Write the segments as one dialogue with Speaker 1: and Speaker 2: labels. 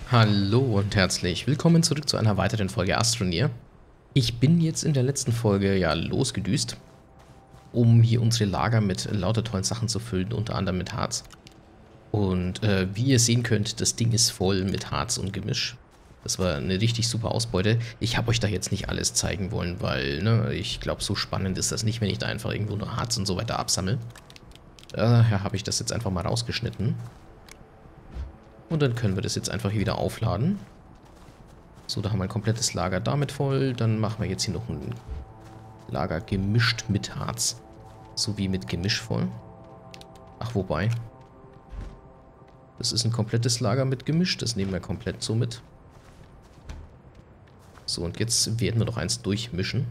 Speaker 1: Hallo und herzlich willkommen zurück zu einer weiteren Folge Astroneer. Ich bin jetzt in der letzten Folge ja losgedüst, um hier unsere Lager mit lauter tollen Sachen zu füllen, unter anderem mit Harz. Und wie ihr sehen könnt, das Ding ist voll mit Harz und Gemisch. Das war eine richtig super Ausbeute. Ich habe euch da jetzt nicht alles zeigen wollen, weil ne, ich glaube, so spannend ist das nicht, wenn ich da einfach irgendwo nur Harz und so weiter absammle. Daher habe ich das jetzt einfach mal rausgeschnitten. Und dann können wir das jetzt einfach hier wieder aufladen. So, da haben wir ein komplettes Lager damit voll. Dann machen wir jetzt hier noch ein Lager gemischt mit Harz. Sowie mit Gemisch voll. Ach, wobei. Das ist ein komplettes Lager mit Gemisch. Das nehmen wir komplett so mit. So, und jetzt werden wir noch eins durchmischen.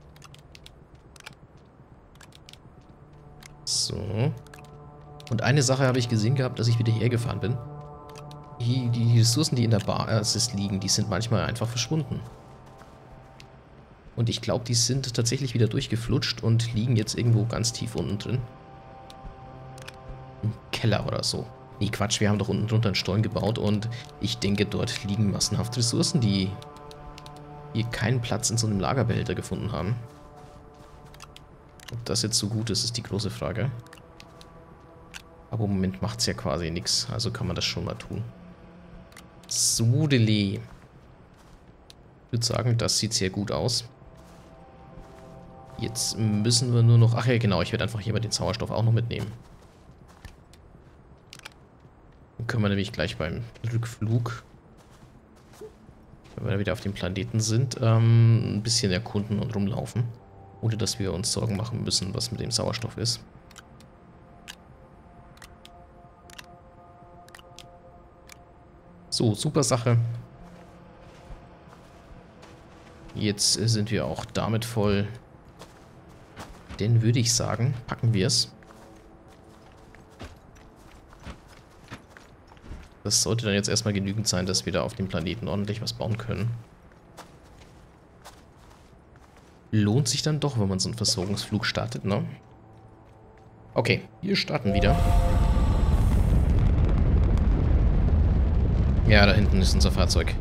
Speaker 1: So. Und eine Sache habe ich gesehen gehabt, dass ich wieder hergefahren bin. Die Ressourcen, die in der Basis liegen, die sind manchmal einfach verschwunden. Und ich glaube, die sind tatsächlich wieder durchgeflutscht und liegen jetzt irgendwo ganz tief unten drin. Im Keller oder so. Nee, Quatsch, wir haben doch unten drunter einen Stollen gebaut und ich denke, dort liegen massenhaft Ressourcen, die hier keinen Platz in so einem Lagerbehälter gefunden haben. Ob das jetzt so gut ist, ist die große Frage. Aber im Moment macht es ja quasi nichts, also kann man das schon mal tun. So, Dele. Ich würde sagen, das sieht sehr gut aus. Jetzt müssen wir nur noch... Ach ja, genau, ich werde einfach hier mal den Sauerstoff auch noch mitnehmen. Dann können wir nämlich gleich beim Rückflug, wenn wir wieder auf dem Planeten sind, ein bisschen erkunden und rumlaufen. Ohne dass wir uns Sorgen machen müssen, was mit dem Sauerstoff ist. So, super Sache. Jetzt sind wir auch damit voll. Denn würde ich sagen, packen wir es. Das sollte dann jetzt erstmal genügend sein, dass wir da auf dem Planeten ordentlich was bauen können. Lohnt sich dann doch, wenn man so einen Versorgungsflug startet, ne? Okay, wir starten wieder. Ja, da hinten ist unser Fahrzeug.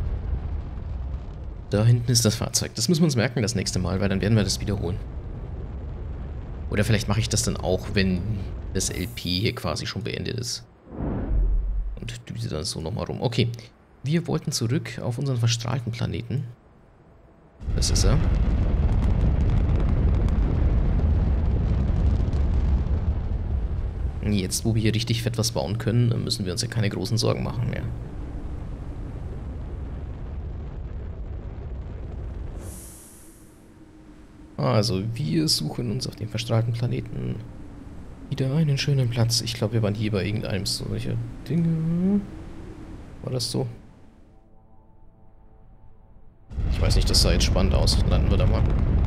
Speaker 1: Da hinten ist das Fahrzeug. Das müssen wir uns merken das nächste Mal, weil dann werden wir das wiederholen. Oder vielleicht mache ich das dann auch, wenn das LP hier quasi schon beendet ist. Und düse dann so nochmal rum. Okay, wir wollten zurück auf unseren verstrahlten Planeten. Das ist er. Jetzt, wo wir hier richtig fett was bauen können, müssen wir uns ja keine großen Sorgen machen mehr. Also, wir suchen uns auf dem verstrahlten Planeten wieder einen schönen Platz. Ich glaube, wir waren hier bei irgendeinem solcher Dinge. War das so? Ich weiß nicht, das sah jetzt spannend aus. Landen wir da mal.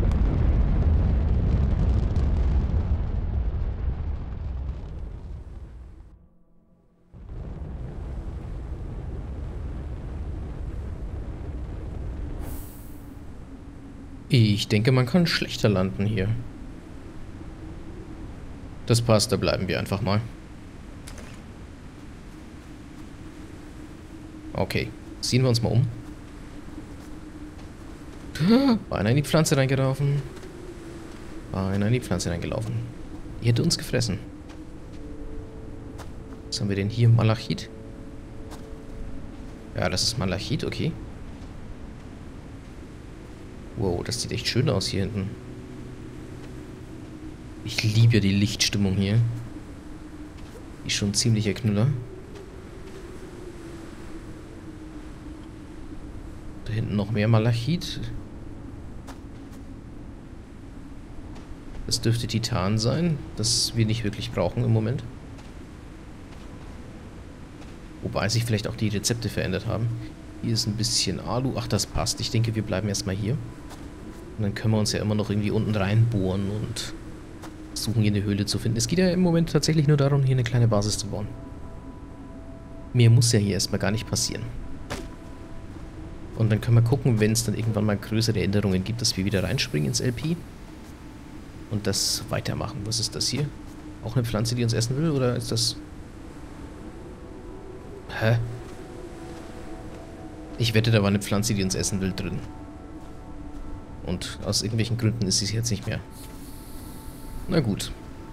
Speaker 1: Ich denke, man kann schlechter landen hier. Das passt, da bleiben wir einfach mal. Okay, ziehen wir uns mal um. Beinahe in die Pflanze reingelaufen. Beinahe in die Pflanze reingelaufen. Die hätte uns gefressen. Was haben wir denn hier? Malachit? Ja, das ist Malachit, okay. Wow, das sieht echt schön aus hier hinten. Ich liebe ja die Lichtstimmung hier. Die ist schon ein ziemlicher Knüller. Da hinten noch mehr Malachit. Das dürfte Titan sein, das wir nicht wirklich brauchen im Moment. Wobei sich vielleicht auch die Rezepte verändert haben. Hier ist ein bisschen Alu. Ach, das passt. Ich denke, wir bleiben erstmal hier. Und dann können wir uns ja immer noch irgendwie unten reinbohren und versuchen, hier eine Höhle zu finden. Es geht ja im Moment tatsächlich nur darum, hier eine kleine Basis zu bauen. Mehr muss ja hier erstmal gar nicht passieren. Und dann können wir gucken, wenn es dann irgendwann mal größere Änderungen gibt, dass wir wieder reinspringen ins LP. Und das weitermachen. Was ist das hier? Auch eine Pflanze, die uns essen will? Oder ist das... Hä? Ich wette, da war eine Pflanze, die uns essen will, drin. Und aus irgendwelchen Gründen ist sie es jetzt nicht mehr. Na gut.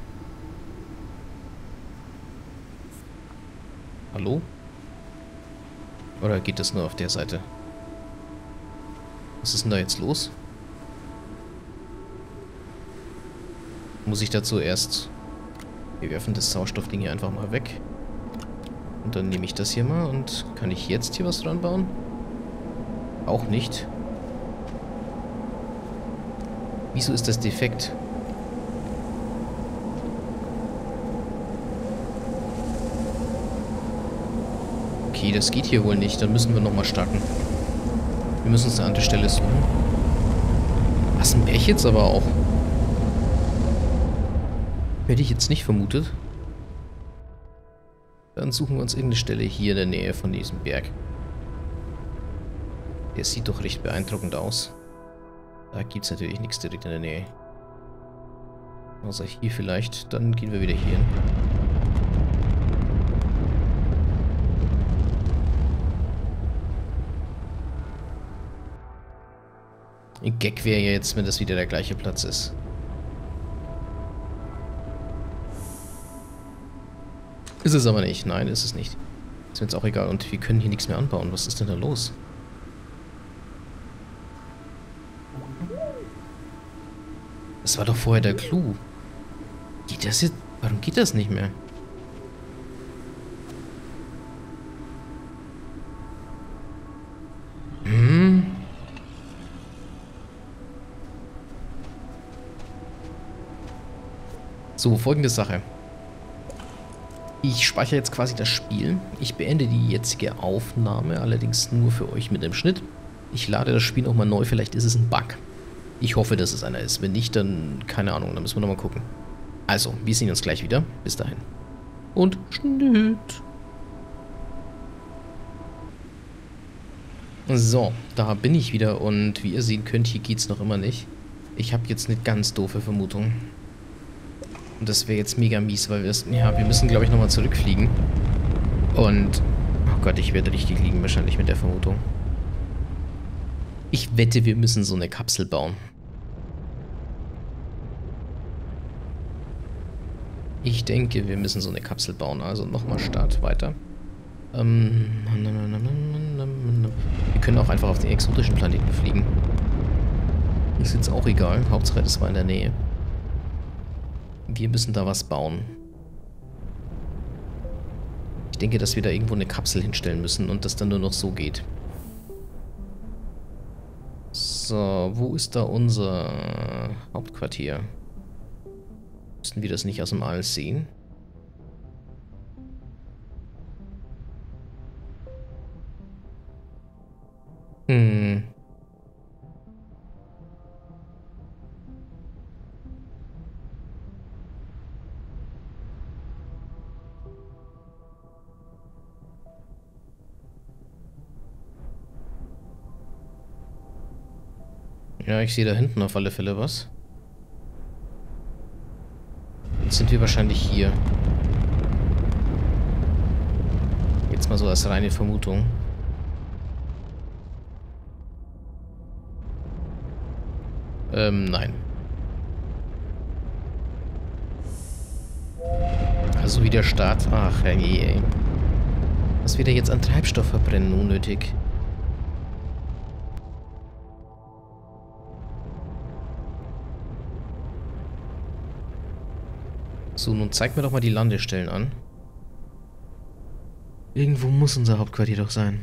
Speaker 1: Hallo? Oder geht das nur auf der Seite? Was ist denn da jetzt los? Muss ich dazu erst... Wir werfen das Sauerstoffding hier einfach mal weg. Und dann nehme ich das hier mal und kann ich jetzt hier was dran bauen? Auch nicht. Wieso ist das defekt? Okay, das geht hier wohl nicht. Dann müssen wir nochmal starten. Wir müssen uns eine andere Stelle suchen. Was, ein Berg jetzt aber auch? Hätte ich jetzt nicht vermutet. Dann suchen wir uns irgendeine Stelle hier in der Nähe von diesem Berg. Der sieht doch recht beeindruckend aus. Da gibt es natürlich nichts direkt in der Nähe. Außer hier vielleicht. Dann gehen wir wieder hier hin. Ein Gag wäre ja jetzt, wenn das wieder der gleiche Platz ist. Ist es aber nicht. Nein, ist es nicht. Ist mir jetzt auch egal. Und wir können hier nichts mehr anbauen. Was ist denn da los? Das war doch vorher der Clou. Geht das jetzt? Warum geht das nicht mehr? So, folgende Sache. Ich speichere jetzt quasi das Spiel. Ich beende die jetzige Aufnahme, allerdings nur für euch mit dem Schnitt. Ich lade das Spiel nochmal neu, vielleicht ist es ein Bug. Ich hoffe, dass es einer ist. Wenn nicht, dann keine Ahnung, dann müssen wir nochmal gucken. Also, wir sehen uns gleich wieder. Bis dahin. Und Schnitt. So, da bin ich wieder und wie ihr sehen könnt, hier geht es noch immer nicht. Ich habe jetzt eine ganz doofe Vermutung. Und das wäre jetzt mega mies, weil wir müssen, glaube ich, nochmal zurückfliegen. Und, oh Gott, ich werde richtig liegen wahrscheinlich mit der Vermutung. Ich wette, wir müssen so eine Kapsel bauen. Ich denke, wir müssen so eine Kapsel bauen. Also nochmal Start, weiter. Wir können auch einfach auf den exotischen Planeten fliegen. Ist jetzt auch egal. Hauptsache, das war in der Nähe. Wir müssen da was bauen. Ich denke, dass wir da irgendwo eine Kapsel hinstellen müssen und das dann nur noch so geht. So, wo ist da unser Hauptquartier? Müssen wir das nicht aus dem All sehen? Ja, ich sehe da hinten auf alle Fälle was. Jetzt sind wir wahrscheinlich hier. Jetzt mal so als reine Vermutung. Nein. Also wie der Start. Ach, ey. Was wir da jetzt an Treibstoff verbrennen, unnötig. So, nun zeig mir doch mal die Landestellen an. Irgendwo muss unser Hauptquartier doch sein.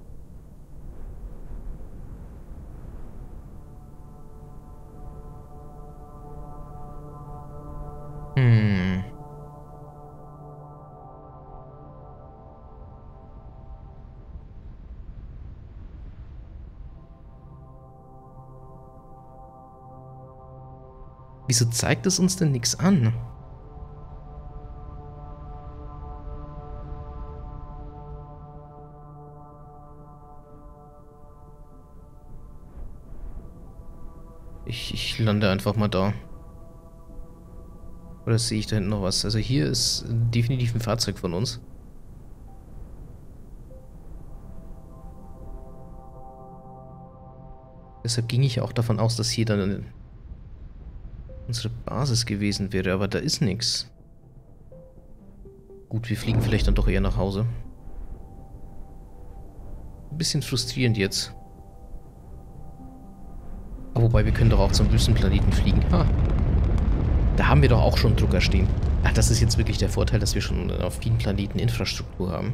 Speaker 1: Wieso zeigt es uns denn nichts an? Ich lande einfach mal da. Oder sehe ich da hinten noch was? Also hier ist definitiv ein Fahrzeug von uns. Deshalb ging ich auch davon aus, dass hier dann unsere Basis gewesen wäre, aber da ist nichts. Gut, wir fliegen vielleicht dann doch eher nach Hause. Ein bisschen frustrierend jetzt. Aber wobei, wir können doch auch zum Wüstenplaneten fliegen. Ha. Da haben wir doch auch schon Drucker stehen. Ach, das ist jetzt wirklich der Vorteil, dass wir schon auf vielen Planeten Infrastruktur haben.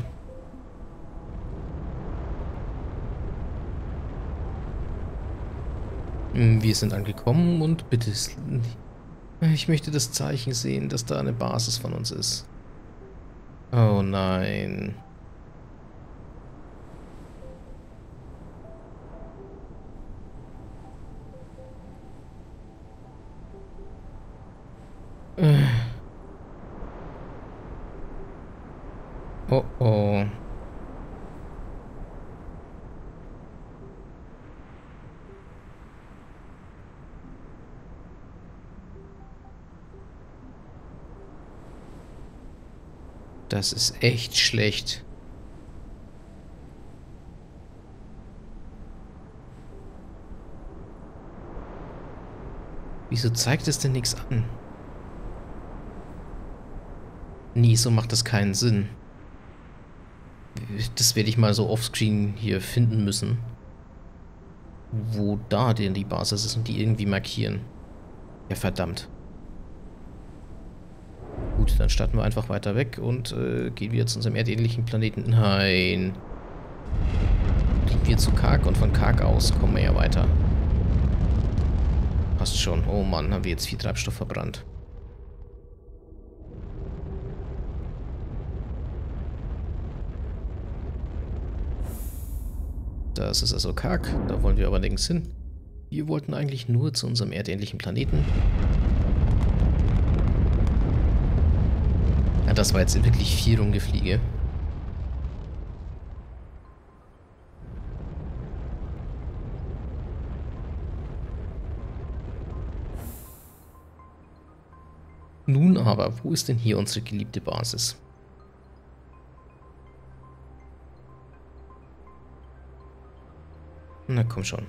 Speaker 1: Wir sind angekommen und bitte... Ich möchte das Zeichen sehen, dass da eine Basis von uns ist. Oh nein. Oh oh. Das ist echt schlecht. Wieso zeigt es denn nichts an? Nee, so macht das keinen Sinn. Das werde ich mal so offscreen hier finden müssen. Wo da denn die Basis ist und die irgendwie markieren. Ja, verdammt. Gut, dann starten wir einfach weiter weg und gehen wieder zu unserem erdähnlichen Planeten. Nein. Fliegen wir zu Kark und von Kark aus kommen wir ja weiter. Passt schon. Oh Mann, haben wir jetzt viel Treibstoff verbrannt. Das ist also Kark. Da wollen wir aber nirgends hin. Wir wollten eigentlich nur zu unserem erdähnlichen Planeten. Ja, das war jetzt wirklich viel Rumgefliege. Nun aber, wo ist denn hier unsere geliebte Basis? Na komm schon.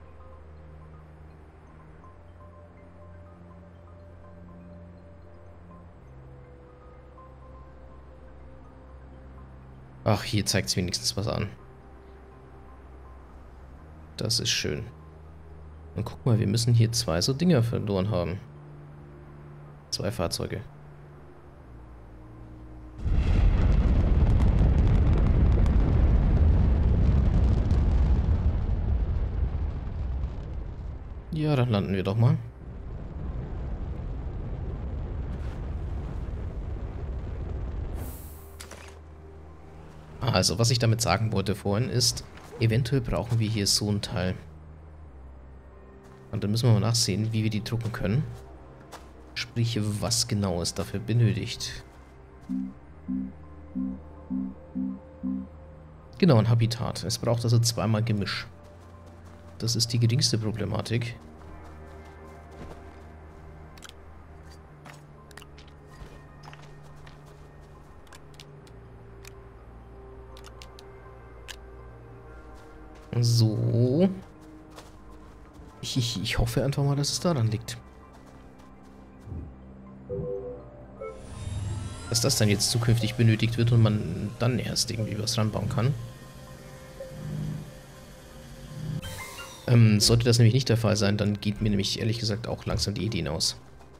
Speaker 1: Ach, hier zeigt es wenigstens was an. Das ist schön. Und guck mal, wir müssen hier 2 so Dinger verloren haben. 2 Fahrzeuge. Ja, dann landen wir doch mal. Also, was ich damit sagen wollte vorhin ist, eventuell brauchen wir hier so ein Teil. Und dann müssen wir mal nachsehen, wie wir die drucken können. Sprich, was genau es dafür benötigt. Genau, ein Habitat. Es braucht also 2-mal Gemisch. Das ist die geringste Problematik. So. Ich hoffe einfach mal, dass es daran liegt. Dass das dann jetzt zukünftig benötigt wird und man dann erst irgendwie was ranbauen kann. Sollte das nämlich nicht der Fall sein, dann geht mir nämlich ehrlich gesagt auch langsam die Ideen aus.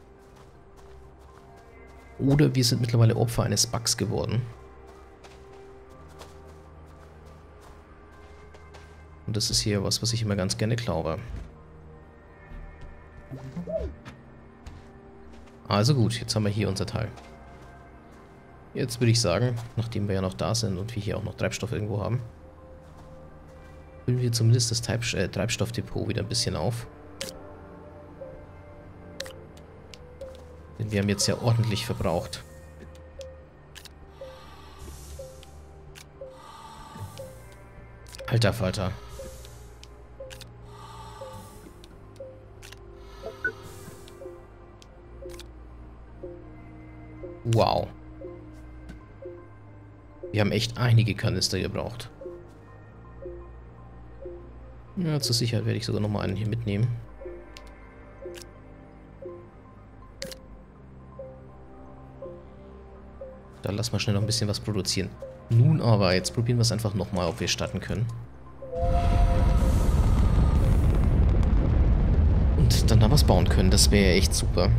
Speaker 1: Oder wir sind mittlerweile Opfer eines Bugs geworden. Und das ist hier was ich immer ganz gerne glaube. Also gut, jetzt haben wir hier unser Teil. Jetzt würde ich sagen, nachdem wir ja noch da sind und wir hier auch noch Treibstoff irgendwo haben, füllen wir zumindest das Treibstoffdepot wieder ein bisschen auf. Denn wir haben jetzt ja ordentlich verbraucht. Alter Falter. Wow. Wir haben echt einige Kanister gebraucht. Ja, zur Sicherheit werde ich sogar nochmal einen hier mitnehmen. Da lass mal schnell noch ein bisschen was produzieren. Nun aber, jetzt probieren wir es einfach nochmal, ob wir starten können. Und dann da was bauen können, das wäre echt super.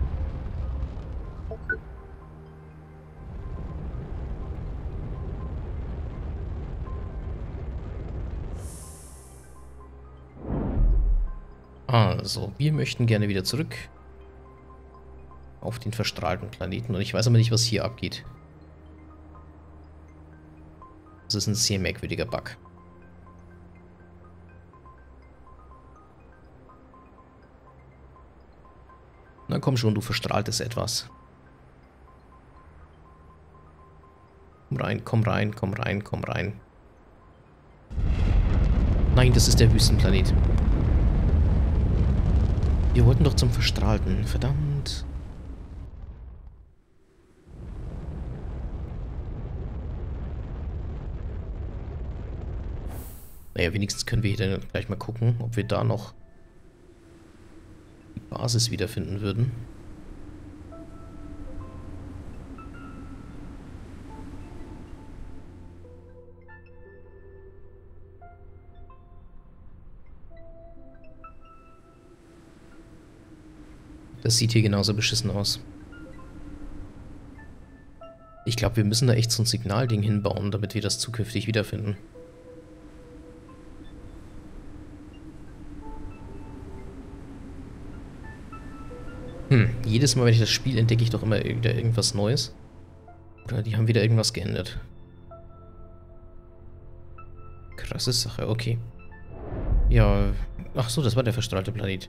Speaker 1: Also, wir möchten gerne wieder zurück auf den verstrahlten Planeten. Und ich weiß aber nicht, was hier abgeht. Das ist ein sehr merkwürdiger Bug. Na komm schon, du verstrahltes Etwas. Komm rein, komm rein, komm rein, komm rein. Nein, das ist der Wüstenplanet. Wir wollten doch zum Verstrahlten. Verdammt. Naja, wenigstens können wir hier dann gleich mal gucken, ob wir da noch die Basis wiederfinden würden. Das sieht hier genauso beschissen aus. Ich glaube, wir müssen da echt so ein Signalding hinbauen, damit wir das zukünftig wiederfinden. Jedes Mal, wenn ich das spiele, entdecke ich doch immer wieder irgendwas Neues. Oder die haben wieder irgendwas geändert. Krasse Sache, okay. Ja, ach so, das war der verstrahlte Planet.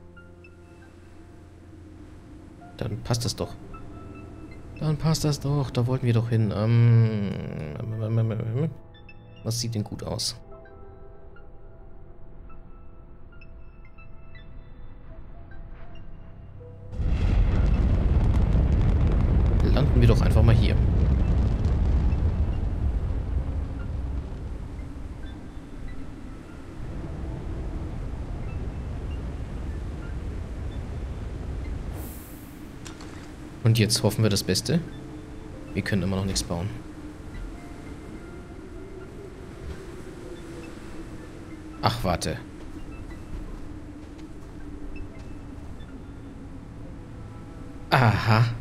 Speaker 1: Dann passt das doch. Dann passt das doch, da wollten wir doch hin. Was sieht denn gut aus? Landen wir doch einfach mal hier. Und jetzt hoffen wir das Beste. Wir können immer noch nichts bauen. Ach, warte. Aha.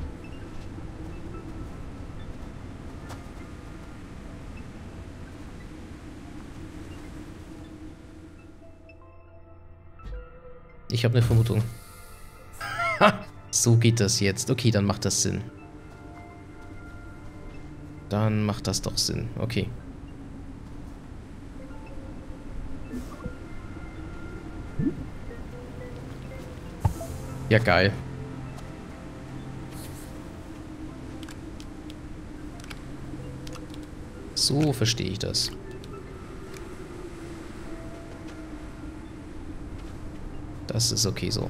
Speaker 1: Ich habe eine Vermutung. Ha! So geht das jetzt. Okay, dann macht das Sinn. Dann macht das doch Sinn. Okay. Ja, geil. So verstehe ich das. Das ist okay so.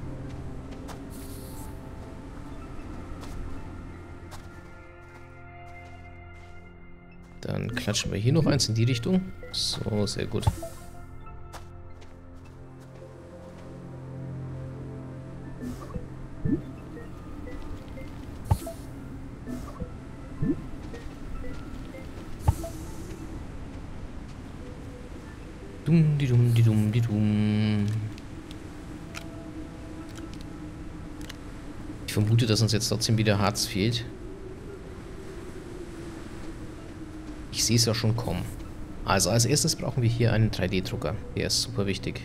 Speaker 1: Dann klatschen wir hier noch eins in die Richtung. So, sehr gut. Dum, die dum, die dum, die dum. Ich vermute, dass uns jetzt trotzdem wieder Harz fehlt. Ich sehe es ja schon kommen. Also als erstes brauchen wir hier einen 3D-Drucker. Der ist super wichtig.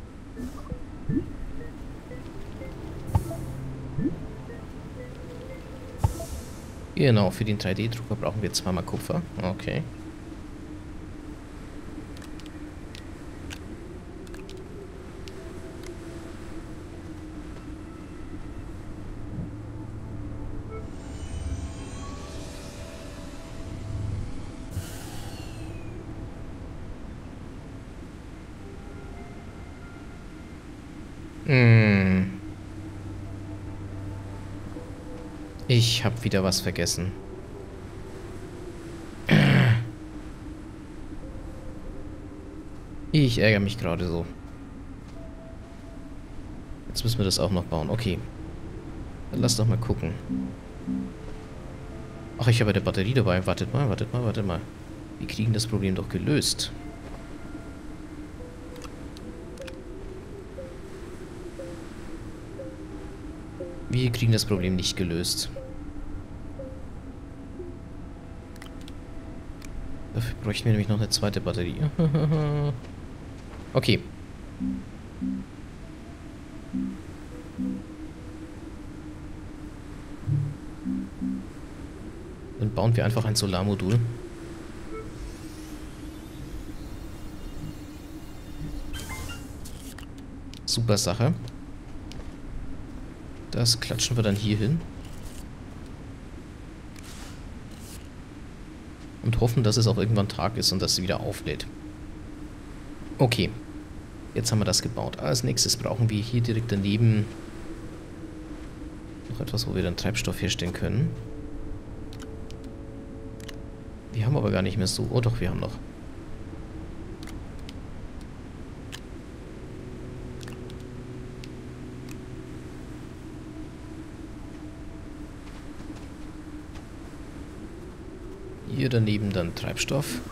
Speaker 1: Genau, für den 3D-Drucker brauchen wir zweimal Kupfer. Okay. Ich habe wieder was vergessen. Ich ärgere mich gerade so. Jetzt müssen wir das auch noch bauen. Okay. Dann lass doch mal gucken. Ach, ich habe eine Batterie dabei. Wartet mal, wartet mal, wartet mal. Wir kriegen das Problem doch gelöst. Wir kriegen das Problem nicht gelöst. Dafür bräuchten wir nämlich noch eine zweite Batterie. Okay. Dann bauen wir einfach ein Solarmodul. Super Sache. Das klatschen wir dann hier hin. Und hoffen, dass es auch irgendwann Tag ist und dass es wieder auflädt. Okay. Jetzt haben wir das gebaut. Als nächstes brauchen wir hier direkt daneben noch etwas, wo wir dann Treibstoff herstellen können. Wir haben aber gar nicht mehr so... Oh doch, wir haben noch. Hier daneben dann Treibstoff.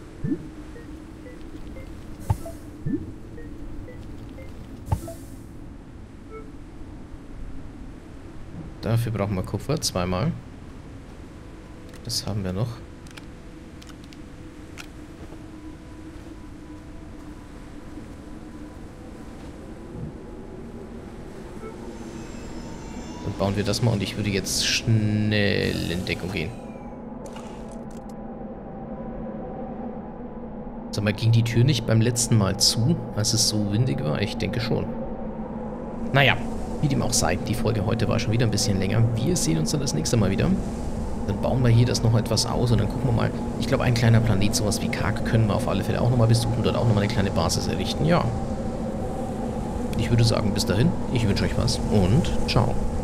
Speaker 1: Dafür brauchen wir Kupfer, zweimal. Das haben wir noch. Dann bauen wir das mal und ich würde jetzt schnell in Deckung gehen. Sag mal, ging die Tür nicht beim letzten Mal zu, als es so windig war? Ich denke schon. Naja, wie dem auch sei. Die Folge heute war schon wieder ein bisschen länger. Wir sehen uns dann das nächste Mal wieder. Dann bauen wir hier das noch etwas aus und dann gucken wir mal. Ich glaube, ein kleiner Planet, sowas wie Kark, können wir auf alle Fälle auch nochmal besuchen. Dort auch nochmal eine kleine Basis errichten. Ja. Ich würde sagen, bis dahin. Ich wünsche euch was und ciao.